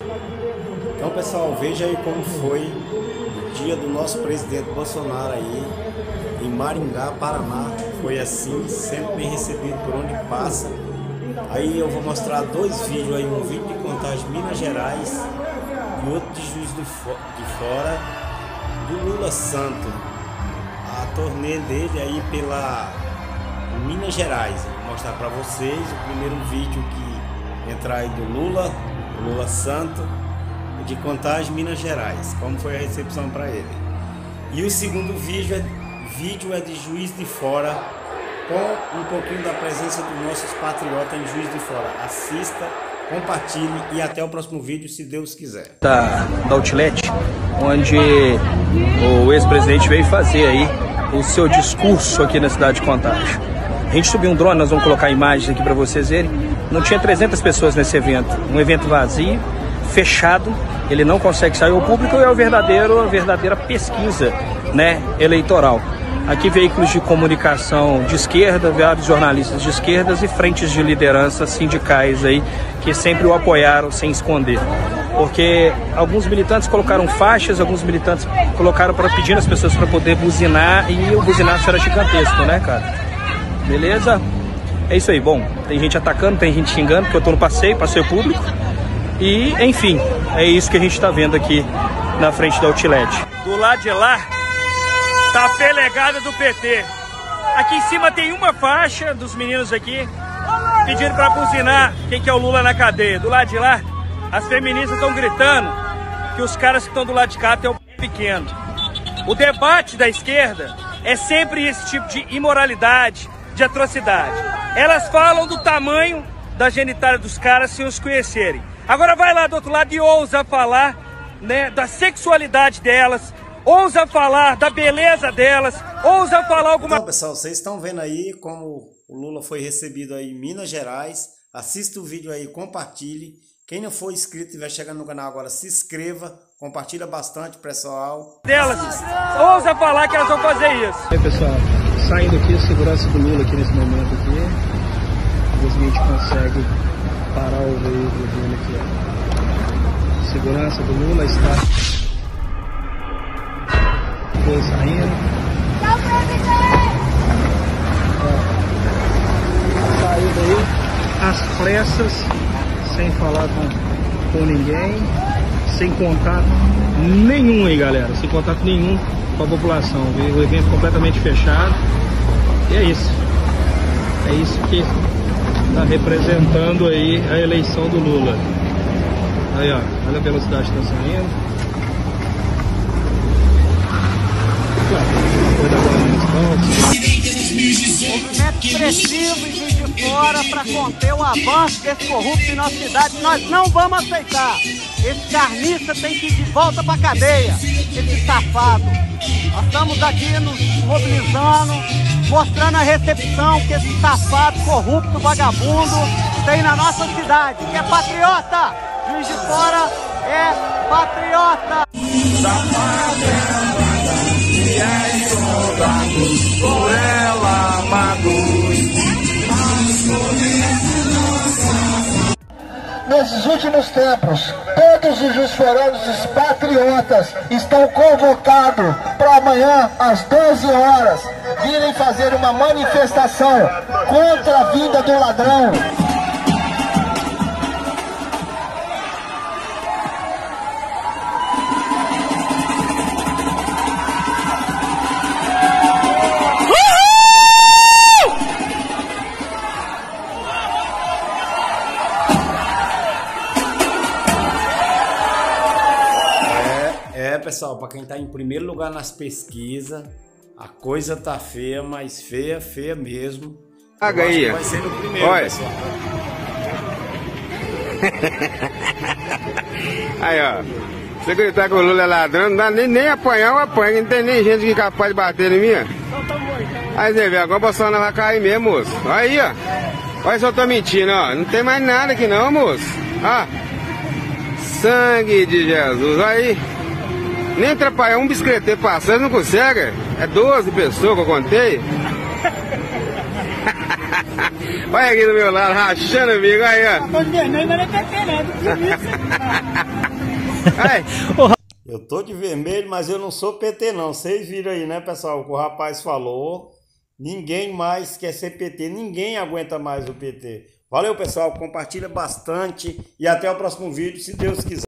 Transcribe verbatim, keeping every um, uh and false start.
Então, pessoal, veja aí como foi o dia do nosso presidente Bolsonaro aí em Maringá, Paraná. Foi assim, sempre bem recebido por onde passa. Aí eu vou mostrar dois vídeos aí, um vídeo de Contagem, Minas Gerais, e outro de Juiz de Fora, do Lula Santo. A turnê dele aí pela Minas Gerais. Eu vou mostrar para vocês o primeiro vídeo que entrar aí do Lula, do Lula Santo, de Contagem, Minas Gerais, como foi a recepção para ele. E o segundo vídeo é, vídeo é de Juiz de Fora, com um pouquinho da presença dos nossos patriotas em Juiz de Fora. Assista, compartilhe e até o próximo vídeo, se Deus quiser. Da, da Outlet, onde o ex-presidente veio fazer aí o seu discurso aqui na cidade de Contagem. A gente subiu um drone, nós vamos colocar imagens aqui para vocês verem. Não tinha trezentas pessoas nesse evento, um evento vazio, fechado, ele não consegue sair ao público e é o verdadeiro, a verdadeira pesquisa, né, eleitoral. Aqui veículos de comunicação de esquerda, vários jornalistas de esquerdas e frentes de liderança sindicais aí que sempre o apoiaram sem esconder. Porque alguns militantes colocaram faixas, alguns militantes colocaram para pedir as pessoas para poder buzinar e o buzinaço era gigantesco, né, cara? Beleza? É isso aí. Bom, tem gente atacando, tem gente xingando, porque eu tô no passeio, passeio público. E, enfim, é isso que a gente tá vendo aqui na frente da Outlet. Do lado de lá tá a pelegada do P T. Aqui em cima tem uma faixa dos meninos aqui pedindo pra buzinar quem que é o Lula na cadeia. Do lado de lá, as feministas estão gritando que os caras que estão do lado de cá têm o pequeno. O debate da esquerda é sempre esse tipo de imoralidade, de atrocidade. Elas falam do tamanho da genitália dos caras sem os conhecerem. Agora vai lá do outro lado e ousa falar, né, da sexualidade delas, ousa falar da beleza delas, ousa falar alguma... Então, pessoal, vocês estão vendo aí como o Lula foi recebido aí em Minas Gerais. Assista o vídeo aí, compartilhe. Quem não for inscrito e estiver chegando no canal agora, se inscreva, compartilha bastante, pessoal. Delas, ousa falar que elas vão fazer isso. E aí, pessoal, saindo aqui, a segurança do Lula aqui nesse momento aqui. Ver se a gente consegue parar o veículo dele aqui, ó. A segurança do Lula está... Foi saindo. Ó, saiu daí, as pressas, sem falar com, com ninguém, sem contato nenhum aí, galera, sem contato nenhum com a população, viu? O evento completamente fechado. E é isso. É isso que está representando aí a eleição do Lula. Aí, ó, olha a velocidade que está saindo. Movimento expressivo em Juiz de Fora para conter o avanço desse corrupto em nossa cidade. Nós não vamos aceitar. Esse carniça tem que ir de volta para a cadeia, esse safado. Nós estamos aqui nos mobilizando, mostrando a recepção que esse safado, corrupto, vagabundo tem na nossa cidade, que é patriota. Juiz de Fora é patriota. E aí, soldados, por ela amados. Nesses últimos tempos, todos os jusforanos patriotas estão convocados para amanhã, às doze horas, virem fazer uma manifestação contra a vinda do ladrão. É, pessoal, para quem tá em primeiro lugar nas pesquisas, a coisa tá feia, mas feia, feia mesmo. Paga aí. Vai ser no primeiro, olha, pessoal. Aí, ó. Você gritar que o Lula é ladrão, não dá nem, nem apanhar, eu apanho. Não tem nem gente que é capaz de bater em mim. Aí, Zé, agora o Bolsonaro vai cair mesmo, moço. Aí, ó. Olha se eu tô mentindo, ó. Não tem mais nada aqui não, moço. Ó. Sangue de Jesus. Aí. Nem atrapalhar um bicicleteiro passando, não consegue. É doze pessoas que eu contei. Olha aqui do meu lado, rachando amigo, aí, ó. Ai. Eu tô de vermelho, mas eu não sou P T não. Vocês viram aí, né, pessoal? O que o rapaz falou. Ninguém mais quer ser P T. Ninguém aguenta mais o P T. Valeu, pessoal. Compartilha bastante. E até o próximo vídeo, se Deus quiser.